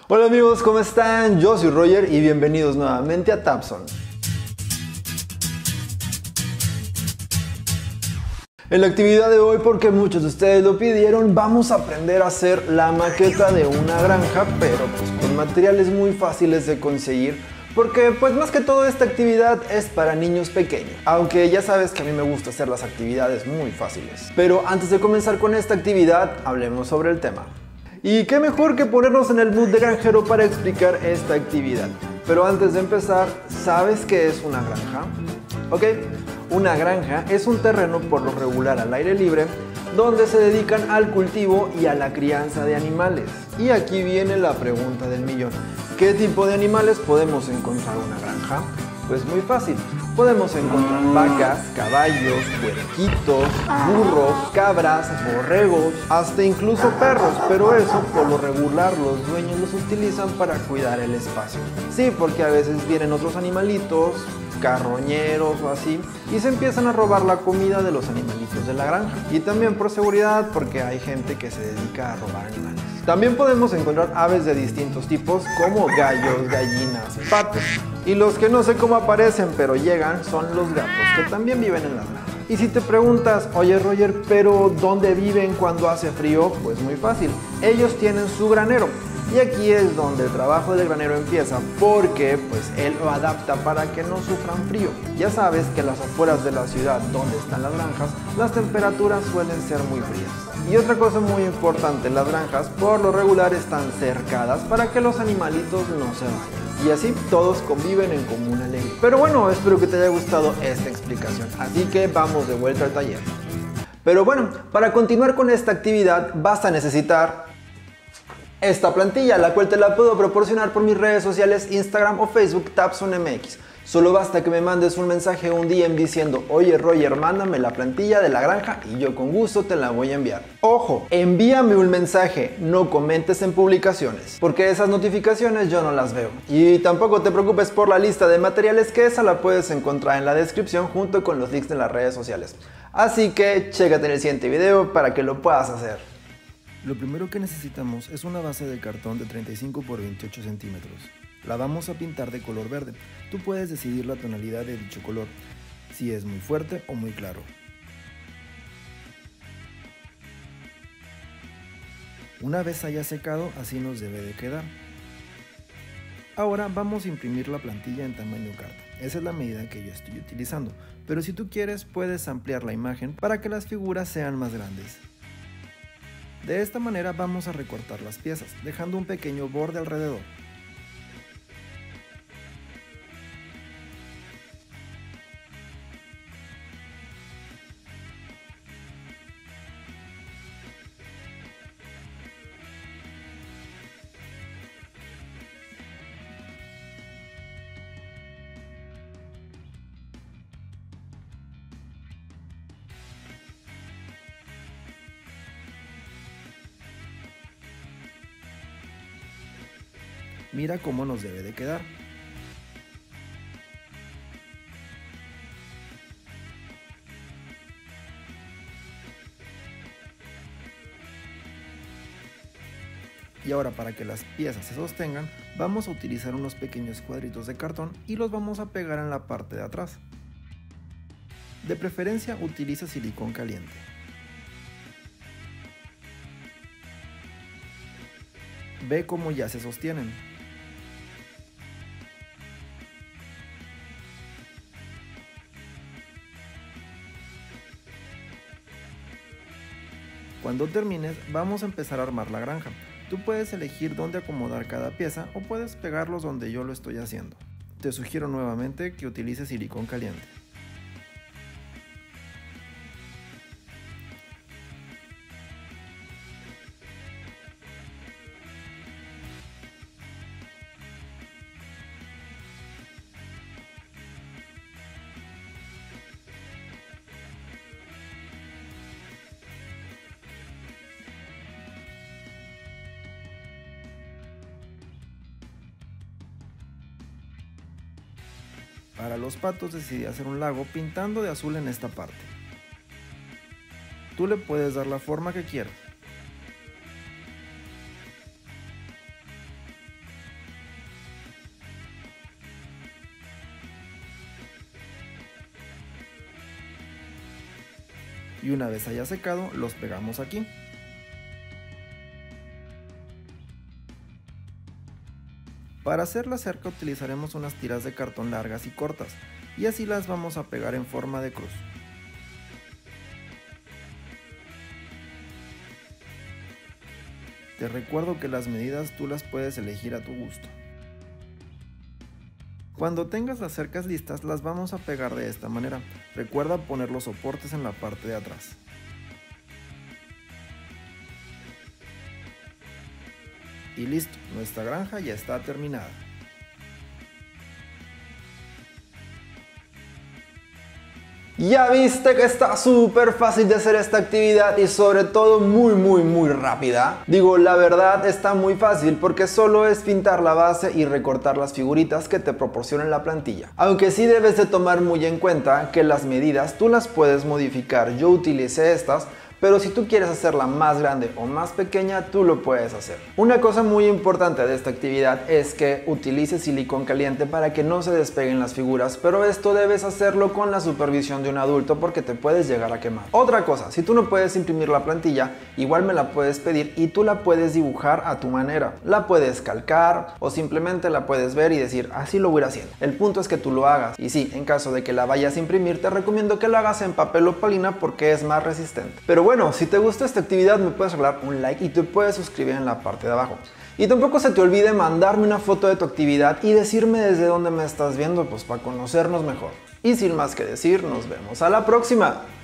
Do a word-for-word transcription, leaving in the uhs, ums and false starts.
Hola amigos, ¿cómo están? Yo soy Roger y bienvenidos nuevamente a Tapson. En la actividad de hoy, porque muchos de ustedes lo pidieron, vamos a aprender a hacer la maqueta de una granja, pero pues con materiales muy fáciles de conseguir, porque pues más que todo esta actividad es para niños pequeños, aunque ya sabes que a mí me gusta hacer las actividades muy fáciles. Pero antes de comenzar con esta actividad, hablemos sobre el tema. Y qué mejor que ponernos en el mood de granjero para explicar esta actividad. Pero antes de empezar, ¿sabes qué es una granja? Ok, una granja es un terreno por lo regular al aire libre donde se dedican al cultivo y a la crianza de animales. Y aquí viene la pregunta del millón. ¿Qué tipo de animales podemos encontrar en una granja? Pues muy fácil. Podemos encontrar vacas, caballos, puerquitos, burros, cabras, borregos, hasta incluso perros, pero eso por lo regular los dueños los utilizan para cuidar el espacio. Sí, porque a veces vienen otros animalitos, carroñeros o así, y se empiezan a robar la comida de los animalitos de la granja. Y también por seguridad, porque hay gente que se dedica a robar animales. También podemos encontrar aves de distintos tipos como gallos, gallinas, patos. Y los que no sé cómo aparecen pero llegan son los gatos, que también viven en las granjas. Y si te preguntas, oye Roger, pero ¿dónde viven cuando hace frío? Pues muy fácil, ellos tienen su granero. Y aquí es donde el trabajo del granero empieza, porque pues él lo adapta para que no sufran frío. Ya sabes que las afueras de la ciudad donde están las granjas, las temperaturas suelen ser muy frías. Y otra cosa muy importante, las granjas por lo regular están cercadas para que los animalitos no se vayan. Y así todos conviven en común alegría. Pero bueno, espero que te haya gustado esta explicación, así que vamos de vuelta al taller. Pero bueno, para continuar con esta actividad vas a necesitar esta plantilla, la cual te la puedo proporcionar por mis redes sociales, Instagram o Facebook, TapsonMX. Solo basta que me mandes un mensaje o un D M diciendo, oye Roger, mándame la plantilla de la granja y yo con gusto te la voy a enviar. Ojo, envíame un mensaje, no comentes en publicaciones, porque esas notificaciones yo no las veo. Y tampoco te preocupes por la lista de materiales, que esa la puedes encontrar en la descripción junto con los links de las redes sociales. Así que chécate en el siguiente video para que lo puedas hacer. Lo primero que necesitamos es una base de cartón de treinta y cinco por veintiocho centímetros. La vamos a pintar de color verde. Tú puedes decidir la tonalidad de dicho color, si es muy fuerte o muy claro. Una vez haya secado, así nos debe de quedar. Ahora vamos a imprimir la plantilla en tamaño carta. Esa es la medida que yo estoy utilizando, pero si tú quieres puedes ampliar la imagen para que las figuras sean más grandes. De esta manera vamos a recortar las piezas, dejando un pequeño borde alrededor. Mira cómo nos debe de quedar. Y ahora, para que las piezas se sostengan, vamos a utilizar unos pequeños cuadritos de cartón y los vamos a pegar en la parte de atrás. De preferencia utiliza silicón caliente. Ve cómo ya se sostienen. Cuando termines, vamos a empezar a armar la granja. Tú puedes elegir dónde acomodar cada pieza o puedes pegarlos donde yo lo estoy haciendo. Te sugiero nuevamente que utilices silicón caliente. Para los patos decidí hacer un lago pintando de azul en esta parte. Tú le puedes dar la forma que quieras. y una vez haya secado los pegamos aquí. Para hacer la cerca utilizaremos unas tiras de cartón largas y cortas, y así las vamos a pegar en forma de cruz. Te recuerdo que las medidas tú las puedes elegir a tu gusto. Cuando tengas las cercas listas las vamos a pegar de esta manera. Recuerda poner los soportes en la parte de atrás. Y listo, nuestra granja ya está terminada. Ya viste que está súper fácil de hacer esta actividad y sobre todo muy muy muy rápida. Digo, la verdad está muy fácil porque solo es pintar la base y recortar las figuritas que te proporcionen la plantilla. Aunque sí debes de tomar muy en cuenta que las medidas tú las puedes modificar. Yo utilicé estas, pero si tú quieres hacerla más grande o más pequeña, tú lo puedes hacer. Una cosa muy importante de esta actividad es que utilices silicón caliente para que no se despeguen las figuras, pero esto debes hacerlo con la supervisión de un adulto porque te puedes llegar a quemar. Otra cosa, si tú no puedes imprimir la plantilla, igual me la puedes pedir y tú la puedes dibujar a tu manera. La puedes calcar o simplemente la puedes ver y decir, así lo voy a ir haciendo. El punto es que tú lo hagas. Y sí, en caso de que la vayas a imprimir, te recomiendo que lo hagas en papel opalina porque es más resistente. Pero bueno, si te gustó esta actividad me puedes regalar un like y te puedes suscribir en la parte de abajo. Y tampoco se te olvide mandarme una foto de tu actividad y decirme desde dónde me estás viendo, pues para conocernos mejor. Y sin más que decir, nos vemos a la próxima.